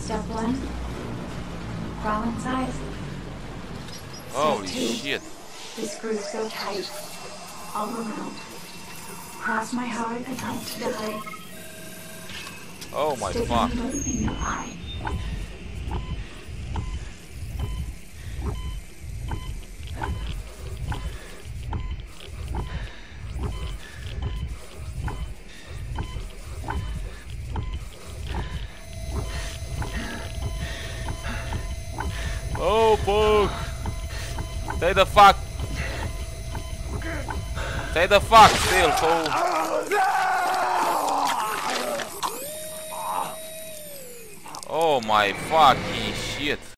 Step 1. Crawl inside. Holy Step 2. shit. The screws go tight. All around. Cross my heart about to die. Oh my Stick fuck. a needle in your eye. Oh fuck. Stay the fuck. Stay the fuck still, fool. Oh my fucking shit.